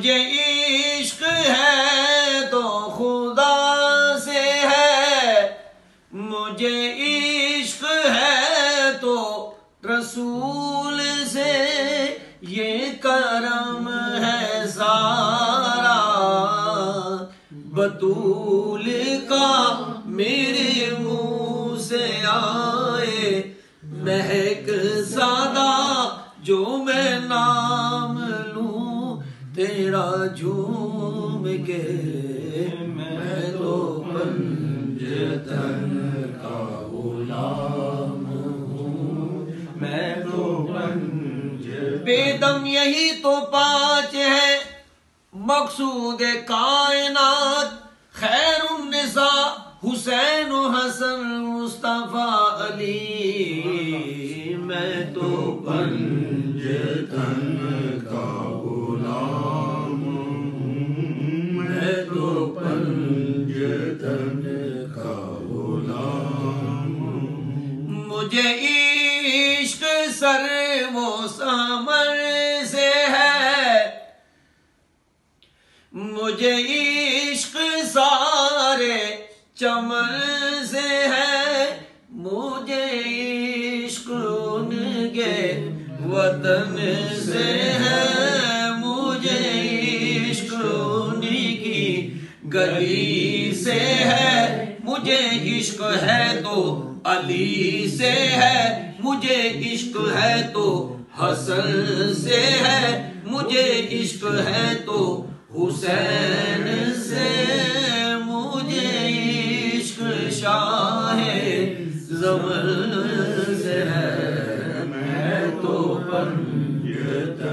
मुझे इश्क है तो खुदा से है, मुझे इश्क है तो रसूल से, ये करम है सारा बतूल का मेरे मुंह से आए, महक सादा जो मैं नाम लूं तेरा झूम के, मैं तो पंजतन का गुलाम हूँ, मैं तो बेदम यही तो पांच है मकसूद कायनात, खैरुन्निसा हुसैन हसन मुस्तफा अली, मैं तो पंजतन का गुलाम हूँ, मैं तो पंजतन का गुलाम हूँ। मुझे इश्क सर वो समर से है, मुझे इश्क सारे चमन से है, मुझे इश्क उनके वतन से है, मुझे इश्क उनकी गली से है, मुझे इश्क है तो अली से है, मुझे इश्क है तो हसन से है, मुझे इश्क है तो हुसैन से, मुझे इश्क शाहे ज़मन से है, मैं तो पंजतन